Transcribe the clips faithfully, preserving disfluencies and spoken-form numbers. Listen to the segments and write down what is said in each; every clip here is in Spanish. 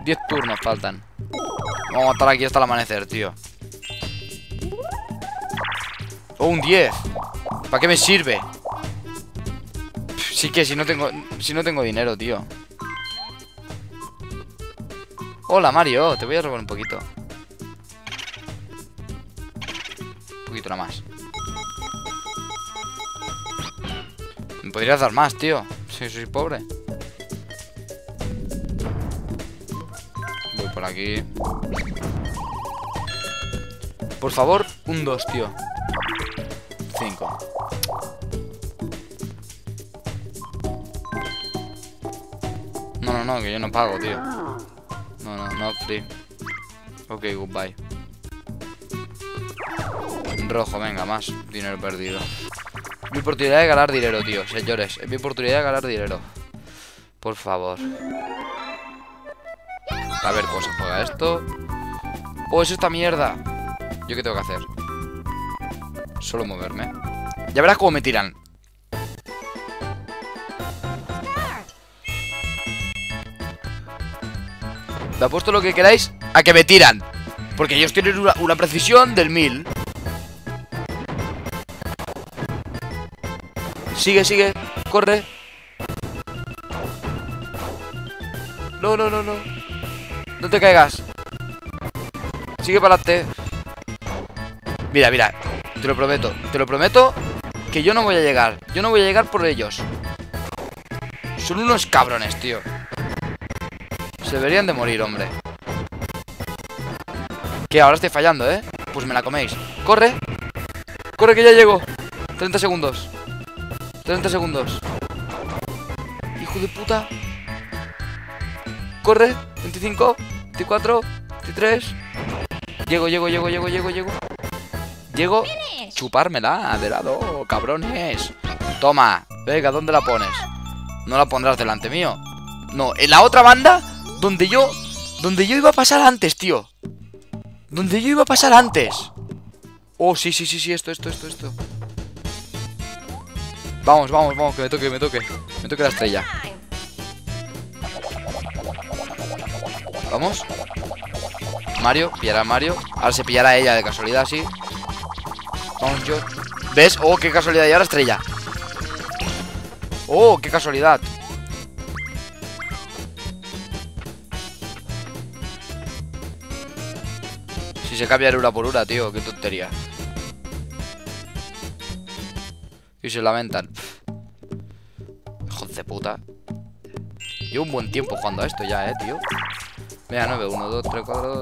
diez turnos faltan. Vamos a estar aquí hasta el amanecer, tío. Oh, un diez. ¿Para qué me sirve? Sí que si no tengo Si no tengo dinero, tío. Hola, Mario. Te voy a robar un poquito. Un poquito nada más. Me podrías dar más, tío. Si soy pobre. Voy por aquí. Por favor, un dos, tío. cinco. No, no, no, que yo no pago, tío. No, no, no free. Ok, goodbye. Rojo, venga, más dinero perdido. Mi oportunidad de ganar dinero, tío, señores. Es mi oportunidad de ganar dinero. Por favor. A ver cómo se juega esto. Oh, es esta mierda. ¿Yo qué tengo que hacer? Solo moverme. Ya verás cómo me tiran. Me apuesto lo que queráis a que me tiran. Porque ellos tienen una, una precisión del mil. Sigue, sigue, corre. No, no, no, no. No te caigas. Sigue para adelante. Mira, mira. Te lo prometo, te lo prometo que yo no voy a llegar. Yo no voy a llegar por ellos. Son unos cabrones, tío. Se deberían de morir, hombre. ¿Qué? Ahora estoy fallando, ¿eh? Pues me la coméis. ¡Corre! ¡Corre que ya llego! treinta segundos. treinta segundos. ¡Hijo de puta! ¡Corre! veinticinco, veinticuatro, veintitrés. Llego, llego, llego, llego, llego, llego. Llego. Chupármela de lado, cabrones. Toma. Venga, ¿dónde la pones? No la pondrás delante mío. No, en la otra banda. Donde yo... Donde yo iba a pasar antes, tío. Donde yo iba a pasar antes. Oh, sí, sí, sí, sí, esto, esto, esto, esto. Vamos, vamos, vamos, que me toque, que me toque. Me toque la estrella. Vamos. Mario, pillará a Mario. Ahora se pillará a ella de casualidad, sí. Vamos, yo. ¿Ves? Oh, qué casualidad. Y ahora estrella. Oh, qué casualidad. Si se cambia de ura por ura, tío, qué tontería. Y se lamentan. Hijo de puta. Llevo un buen tiempo jugando a esto ya, eh, tío. Mira, nueve, uno, dos, tres, cuatro.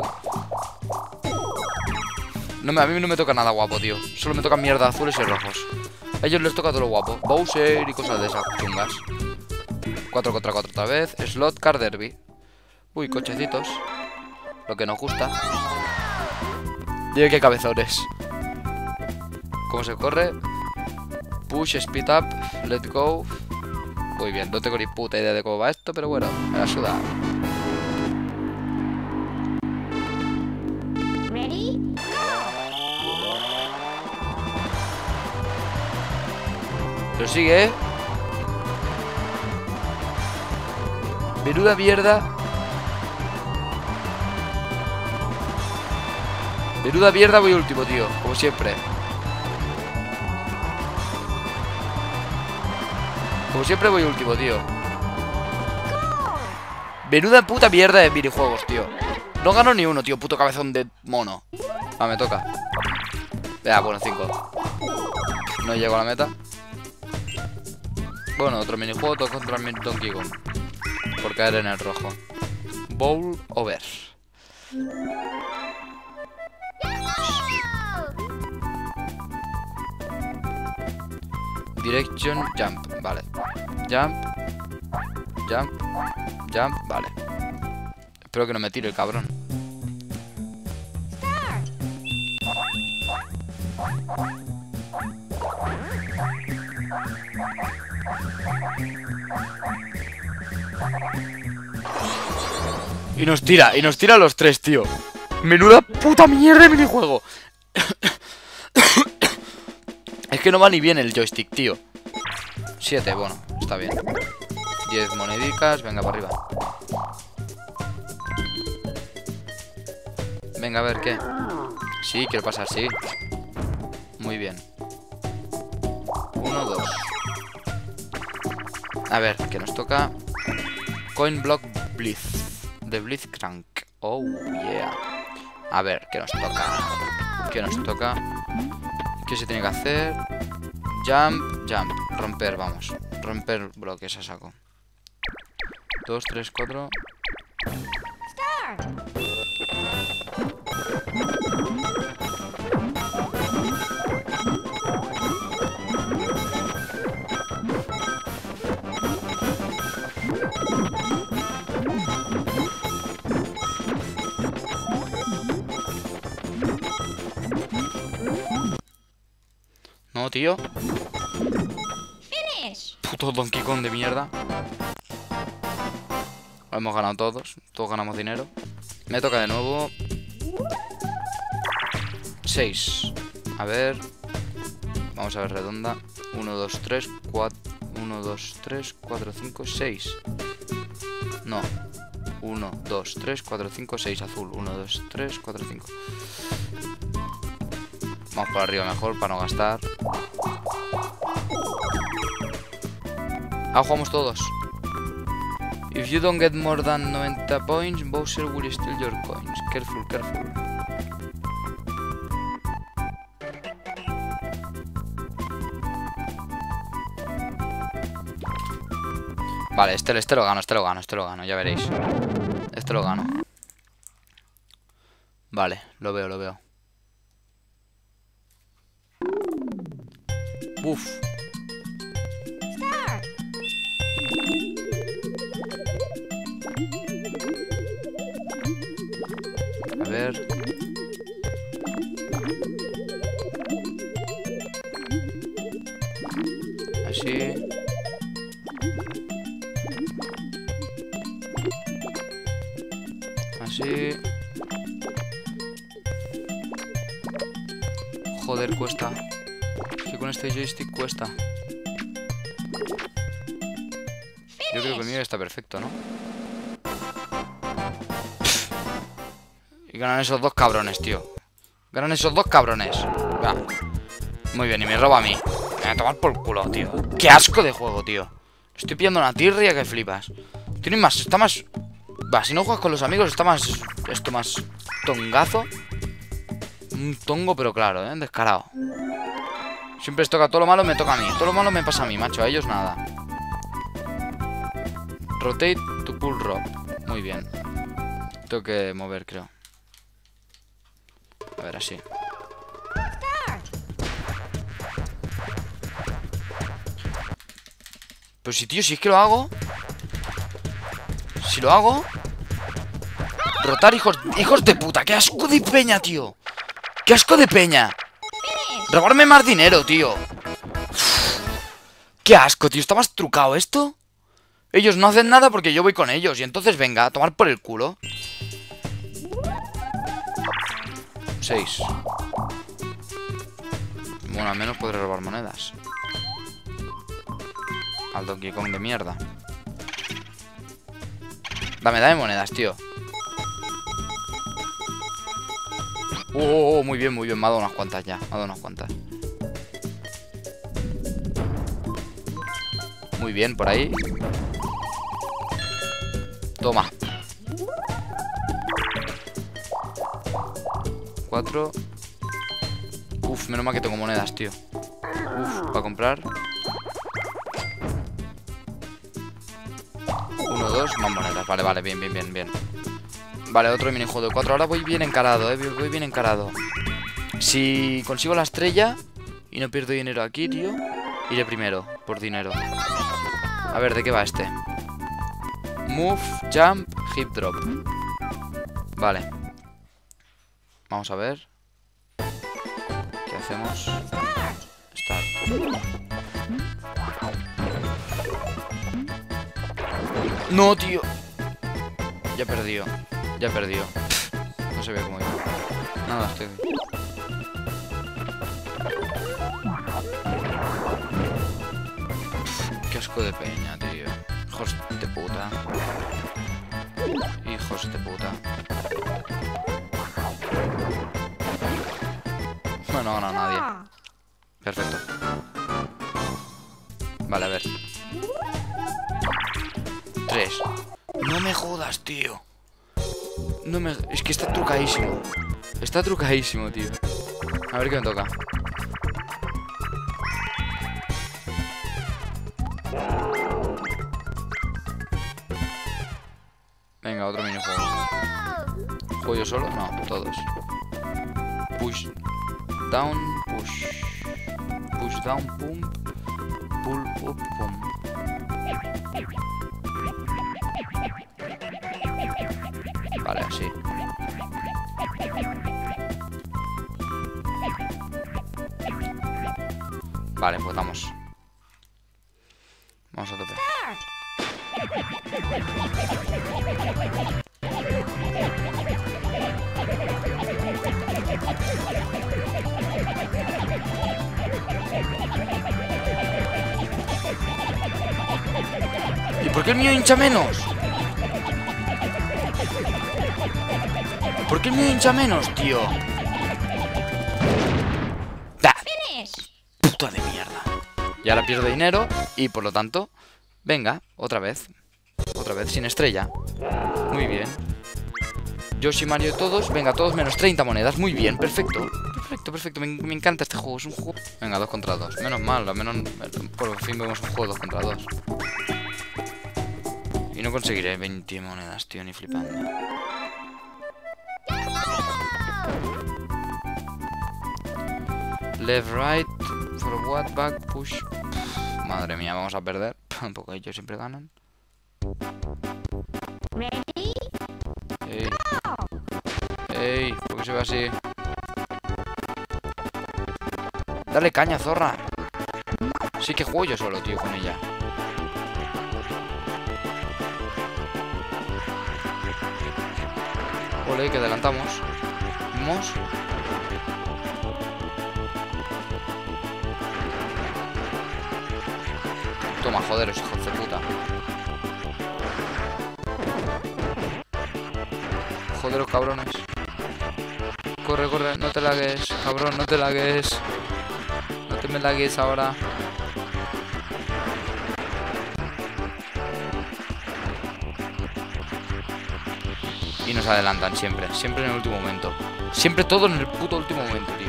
No me, a mí no me toca nada guapo, tío. Solo me tocan mierda azules y rojos. A ellos les toca todo lo guapo. Bowser y cosas de esas chungas. cuatro contra cuatro otra vez. Slot Car Derby. Uy, cochecitos. Lo que nos gusta. Mira qué cabezones. ¿Cómo se corre? Push, speed up, let go. Muy bien, no tengo ni puta idea de cómo va esto, pero bueno, me la suda. Ready? Lo sigue, ¿eh? Menuda mierda. Menuda mierda, voy último, tío. Como siempre. Como siempre voy último, tío. Menuda puta mierda de minijuegos, tío. No gano ni uno, tío. Puto cabezón de mono. Ah, me toca. Ya, bueno, cinco. No llego a la meta. Bueno, otro minijuego. Todo contra el Donkey Kong. Por caer en el rojo. Bowl over. Direction jump, vale. Jump. Jump. Jump, vale. Espero que no me tire el cabrón. Y nos tira, y nos tira a los tres, tío. Menuda puta mierda de minijuego. Es que no va ni bien el joystick, tío. Siete, bueno, está bien. Diez monedicas, venga para arriba. Venga, a ver, ¿qué? Sí, quiero pasar, sí. Muy bien. Uno, dos. A ver, que nos toca Coin Block Blitz de Blitzcrank. Oh, yeah. A ver, ¿qué nos toca? ¿Qué nos toca? ¿Qué se tiene que hacer? Jump, jump. Romper, vamos. Romper bloques a saco. Dos, tres, cuatro. No, tío. Puto Donkey Kong de mierda. Lo hemos ganado todos. Todos ganamos dinero. Me toca de nuevo. seis. A ver. Vamos a ver redonda. uno, dos, tres, cuatro. uno, dos, tres, cuatro, cinco, seis. No. uno, dos, tres, cuatro, cinco, seis. Azul. uno, dos, tres, cuatro, cinco. Vamos por arriba mejor para no gastar. Ah, jugamos todos. If you don't get more than ninety points, Bowser will steal your coins. Careful, careful. Vale, este, este lo gano, este lo gano, este lo gano, ya veréis. Este lo gano. Vale, lo veo, lo veo. Uf. A ver. Así. Así. Joder, cuesta. Es que con este joystick cuesta. Yo creo que el mío está perfecto, ¿no? Y ganan esos dos cabrones, tío. Ganan esos dos cabrones. Va. Muy bien, y me roba a mí. Me voy a tomar por culo, tío. Qué asco de juego, tío. Estoy pillando una tirria que flipas. Tiene más, está más... Va, si no juegas con los amigos está más... Esto más tongazo. Un tongo, pero claro, ¿eh? Descarado. Siempre les toca todo lo malo, me toca a mí. Todo lo malo me pasa a mí, macho. A ellos nada. Rotate to pull rope. Muy bien. Tengo que mover, creo. A ver, así. Pero si, tío, si es que lo hago. Si lo hago. Rotar, hijos, hijos de puta. ¡Qué asco de peña, tío! ¡Qué asco de peña! Robarme más dinero, tío. Uf, ¡qué asco, tío! ¿Está más trucado esto? Ellos no hacen nada porque yo voy con ellos. Y entonces venga, a tomar por el culo. seis. Bueno, al menos podré robar monedas. Al Donkey Kong de mierda. Dame, dame monedas, tío. Oh, oh, oh, muy bien, muy bien. Me ha dado unas cuantas ya. Me ha dado unas cuantas. Muy bien, por ahí. Toma. Cuatro. Uf, menos mal que tengo monedas, tío. Uf, para comprar. Uno, dos, más monedas. Vale, vale, bien, bien, bien, bien. Vale, otro minijuego de cuatro. Ahora voy bien encarado, eh. Voy bien encarado. Si consigo la estrella y no pierdo dinero aquí, tío, iré primero, por dinero. A ver, ¿de qué va este? Move, jump, hip drop. Vale. Vamos a ver. ¿Qué hacemos? Start. No, tío. Ya he perdido. Ya he perdido. No se ve cómo iba. Nada, estoy... Qué asco de peña, tío. Hijos de puta. Hijos de puta. no, no, nadie. Perfecto. Vale, a ver. Tres. No me jodas, tío. No me... Es que está trucadísimo. Está trucadísimo, tío. A ver qué me toca. Venga, otro minijuego. ¿Juego yo solo? No, todos. Push down, push. Push down, pum. Pull up, pum. Vale, así. Vale, pues vamos. Vamos a tope. ¿Y por qué el mío hincha menos? ¿Por qué el mío hincha menos, tío? ¡Da! Puta de mierda. Y ahora pierdo dinero y por lo tanto... Venga, otra vez. Otra vez, sin estrella. Muy bien. Yoshi, Mario, todos. Venga, todos menos treinta monedas. Muy bien, perfecto. Perfecto, perfecto. Me, me encanta este juego. Es un juego... Venga, dos contra dos. Menos mal, al menos por fin vemos un juego dos contra dos. Y no conseguiré veinte monedas, tío, ni flipando. Left, right, forward, back, push. Pff, madre mía, vamos a perder. Porque ellos siempre ganan. Ey. Ey, ¿por qué se ve así? Dale caña, zorra. Sí que juego yo solo, tío, con ella. Ole, que adelantamos. Vamos. Toma, joderos, hijos de puta. Joderos, cabrones. Corre, corre, no te lagues, cabrón, no te lagues. No te me lagues ahora. Y nos adelantan siempre, siempre en el último momento. Siempre todo en el puto último momento, tío.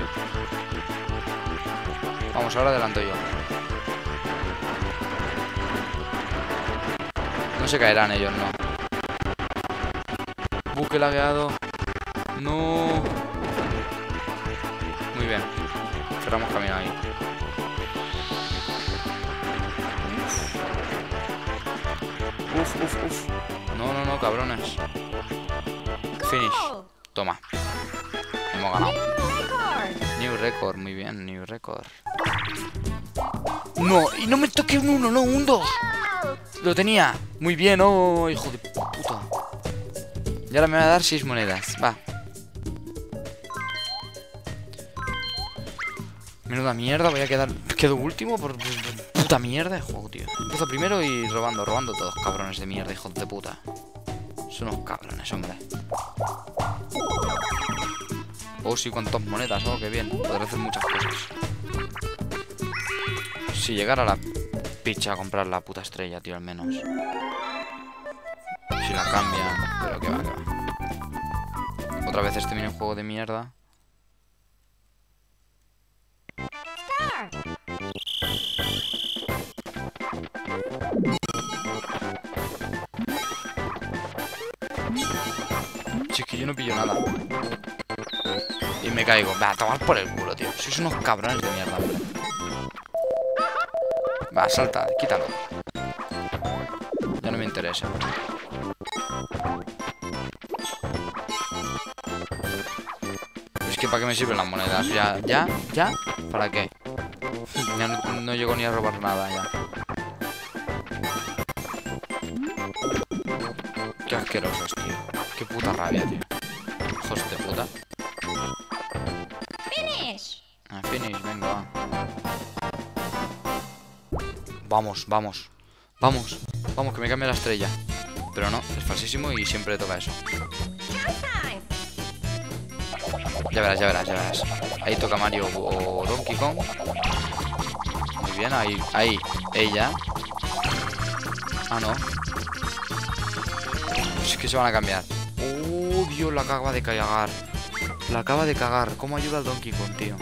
Vamos, ahora adelanto yo. No se caerán ellos, no. Buque lagueado. No. Muy bien. Cerramos camino ahí. Uf, uf, uf. No, no, no, cabrones. Finish. Toma. Hemos ganado. New record, muy bien, new record. No, y no me toque un uno, no, un dos. Lo tenía. Muy bien, oh, hijo de puta. Y ahora me va a dar seis monedas. Va. Menuda mierda, voy a quedar... Quedo último por, por, por puta mierda de juego, tío. Empiezo primero y robando, robando todos, cabrones de mierda, hijos de puta. Son unos cabrones, hombre. Oh, sí, cuántas monedas, oh, qué bien. Podré hacer muchas cosas. Si llegara a la picha a comprar la puta estrella, tío, al menos. Si la cambian, pero que va, que va. Otra vez este minijuego de mierda. Si es que yo no pillo nada. Y me caigo. Va, a tomar por el culo, tío. Sois unos cabrones de mierda, hombre. Va, salta, quítalo. Ya no me interesa. Es que ¿para qué me sirven las monedas? Ya, ya, ya. ¿Para qué? Ya no, no llego ni a robar nada ya. Qué asquerosos, tío. Qué puta rabia, tío. Hijos de puta. Finish. Ah, finish, venga, va. Vamos, vamos. Vamos, vamos, que me cambie la estrella. Pero no, es falsísimo y siempre toca eso. Ya verás, ya verás, ya verás. Ahí toca Mario o Donkey Kong. Muy bien, ahí, ahí, ella. Ah, no. Es que se van a cambiar. Oh, Dios, la acaba de cagar. La acaba de cagar. ¿Cómo ayuda al Donkey Kong, tío?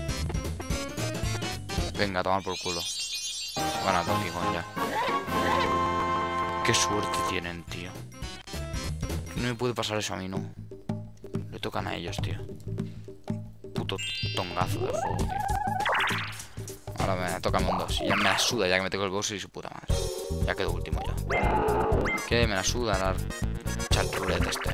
Venga, a tomar por culo. Van a Donkey Kong ya. Qué suerte tienen, tío. No me puede pasar eso a mí, no. Le tocan a ellos, tío. Puto tongazo de juego, tío. Ahora me tocan un dos. Y ya me la suda, ya que me tengo el Bowser y su puta madre. Ya quedo último yo. Que me la suda la chat roulette este.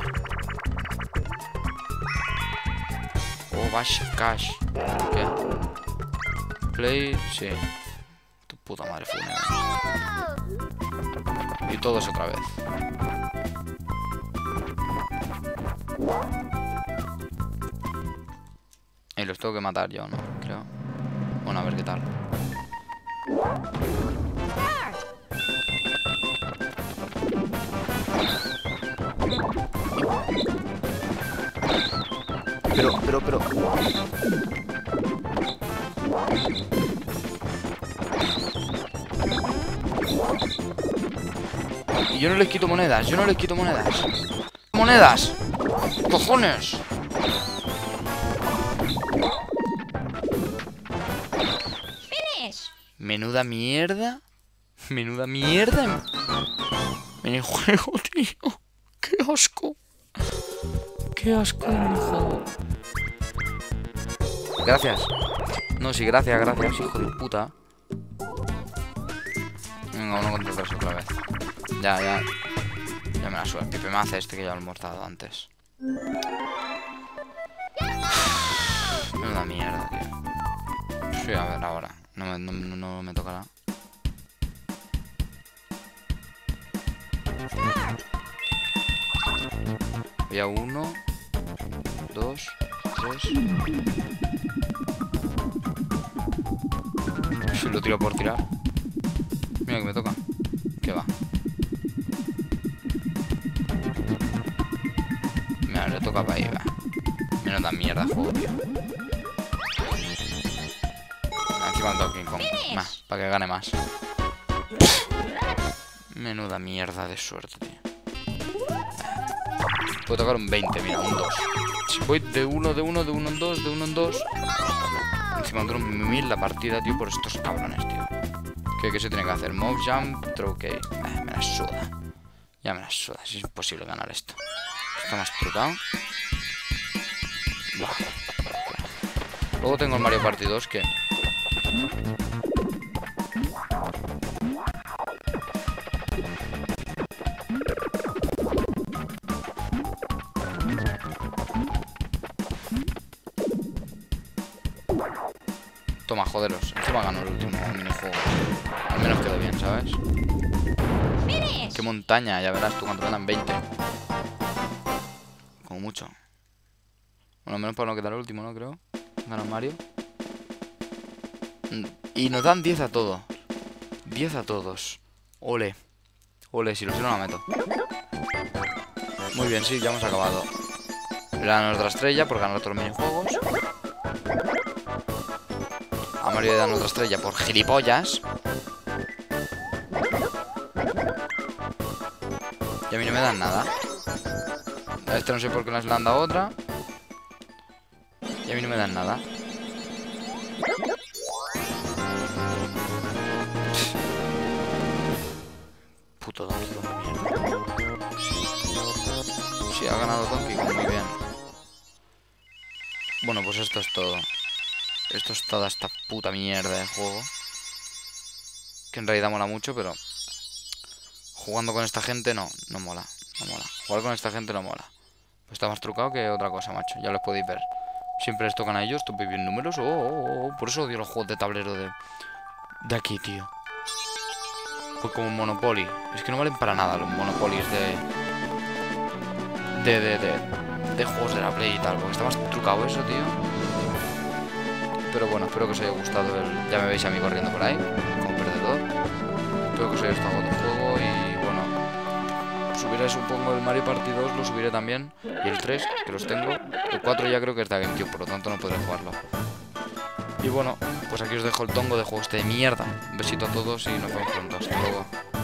Oh, Bash Cash. ¿Qué? Play, sí. Tu puta madre fune. Y todos otra vez. Y los tengo que matar yo, ¿no? Creo. Bueno, a ver qué tal. Pero, pero, pero... Y yo no les quito monedas, yo no les quito monedas. ¡Monedas! ¡Cojones! Menuda mierda. Menuda mierda. Minijuego, tío. Qué asco. Qué asco de minijuego. Gracias. No, sí, gracias, gracias, hijo de puta. Venga, uno contra tres otra vez. Ya, ya. Ya me la suelto. Pipe me hace este que ya lo hemos dado antes. Menuda mierda, tío. Sí, a ver, ahora. No me, no, no, no me tocará. Voy a uno, dos, tres. Si lo tiro por tirar. Mira que me toca. ¿Qué va? Mira, le toca para ahí, va. Menuda mierda juego, tío. Encima un Donkey Kong. Más, para que gane más. Menuda mierda de suerte, tío. Puedo tocar un veinte, mira, un dos. Si voy de uno, de uno, de uno en dos, de uno en dos. Encima duro un mil la partida, tío, por estos cabrones, tío. ¿Qué, qué se tiene que hacer? Move, jump, throw, ok. Eh, me la suda. Ya me la suda, es imposible ganar esto. Está más trucado. Buah. Luego tengo el Mario Party dos que... Toma, joderos. Encima gano el último minijuego. Al menos quedó bien, ¿sabes? Qué montaña, ya verás tú cuando ganan veinte. Como mucho. Bueno, al menos para no quedar el último, ¿no? Creo. Gana Mario. Y nos dan diez a todos. diez a todos. Ole. Ole, si lo sé no la meto. Muy bien, sí, ya hemos acabado. Le dan otra estrella por ganar todos los minijuegos. A Mario le dan otra estrella por gilipollas. Y a mí no me dan nada. A este no sé por qué les han dado otra. Y a mí no me dan nada. Puto Donkey Kong, mierda. Sí, ha ganado Donkey Kong, muy bien. Bueno, pues esto es todo. Esto es toda esta puta mierda de juego. Que en realidad mola mucho, pero... Jugando con esta gente no, no mola. No mola. Jugar con esta gente no mola. Pues está más trucado que otra cosa, macho. Ya lo podéis ver. Siempre les tocan a ellos, tú bien números. Oh, oh, oh. Por eso odio los juegos de tablero de... De aquí, tío. Pues como Monopoly. Es que no valen para nada los Monopolies de... De, de, de... De juegos de la Play y tal. Porque está más trucado eso, tío. Pero bueno, espero que os haya gustado el... Ya me veis a mí corriendo por ahí, como perdedor. Espero que os haya gustado el juego y bueno... subiré, supongo, el Mario Party dos, lo subiré también. Y el tres, que los tengo. El cuatro ya creo que es de GameCube, por lo tanto no podré jugarlo. Y bueno, pues aquí os dejo el tongo de juego este de mierda. Un besito a todos y nos vemos pronto. Hasta luego.